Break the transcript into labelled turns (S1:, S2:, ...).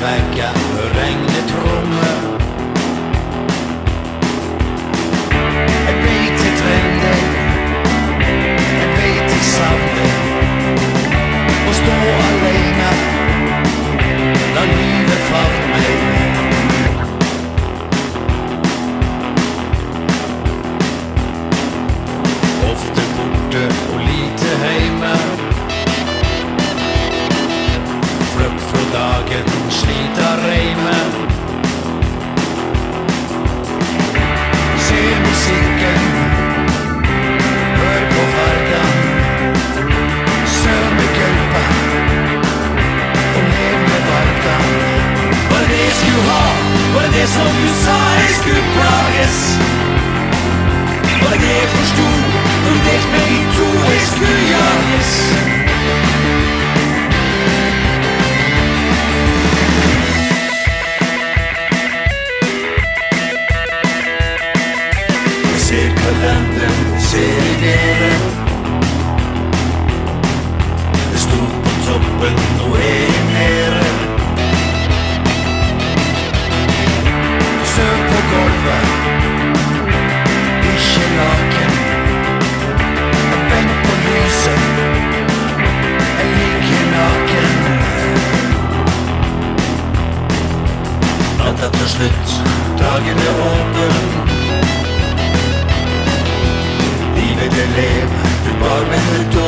S1: vegger og regnet trommer. Jeg vet jeg trenger deg, jeg vet jeg savner å stå alene, la livet favne meg. Ofte borte og lite heime, flukt fra dagen, sliter reime. Ser musikken, hør på fargen, søv med gaupæ og lev med vargen. Var det det jeg skulle ha? Var det det som du sa jeg skulle plages? Var det det jeg forstod? Du delt meg i to, jeg skulle jages. Jeg ser kalenderen, ser i været. Det stod på toppen, nå er jeg nede. Søv på gulvet, ikke naken. Vent på lyset, jeg ligger naken. Natta tar slutt, dagen er åpen. Livet det lever, du bar meg til